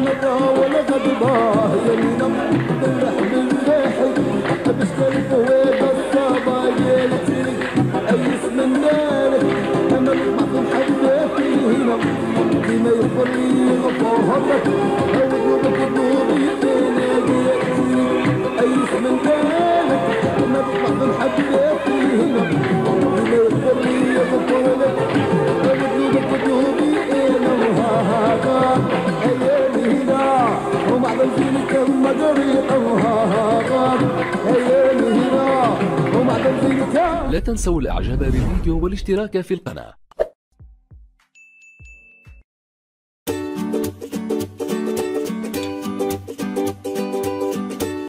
ولا غضباه يمينا باللحم الفاحل حبس قلبه وبالصابة يالتي أيس من نارك أنا المحضن حباتي هنا ديما يغفر لي غفارك أود بقلوبي أنا يالتي أيس من نارك أنا المحضن حباتي هنا ديما يغفر لي غفارك أود بقلوبي أنا وهاها أيامي هنا ومعظم فينك مدري أوهاها أيامي هنا ومعظم فينك. لا تنسوا الاعجاب بالفيديو والاشتراك في القناة.